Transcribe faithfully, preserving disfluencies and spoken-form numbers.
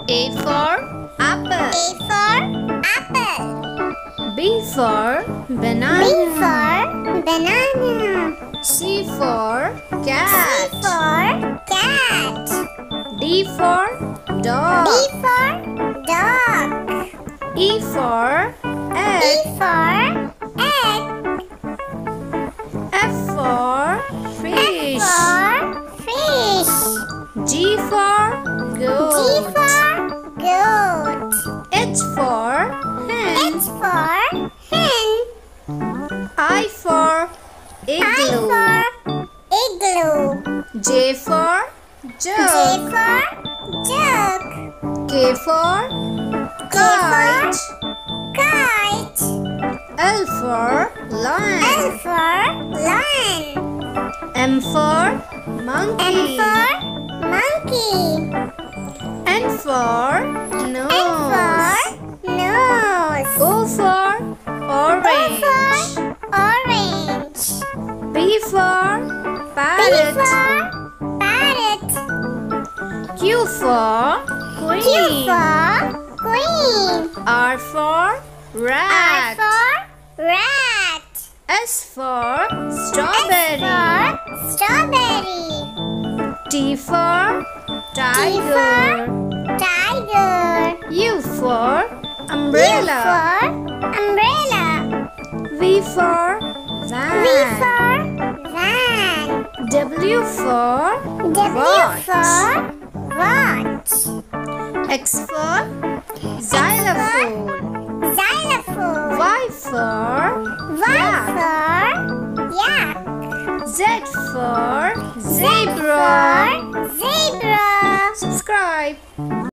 A for apple. A for apple. B for banana. B for banana. C for cat. C for cat. D for dog. D for dog. E for egg. E for egg. F for fish. F for fish. G for G goat. for goat. H for hen. H for hen. I for I igloo. for igloo. J for J jug. for jug. K for K for kite. kite. L for L lion. for lion. M for M monkey. for monkey. N for N nose. for nose. O for O orange. for orange. P for P parrot. for parrot. Q for Q queen. for queen. R for R rat. for rat. S for S strawberry. for strawberry. T for T tiger. for tiger. U for U umbrella. for umbrella. V for van. V for van. W for W watch. for watch. X for xylophone. Xylophone. Y for Y yak. for yak. Z for Z zebra. for zebra. Subscribe.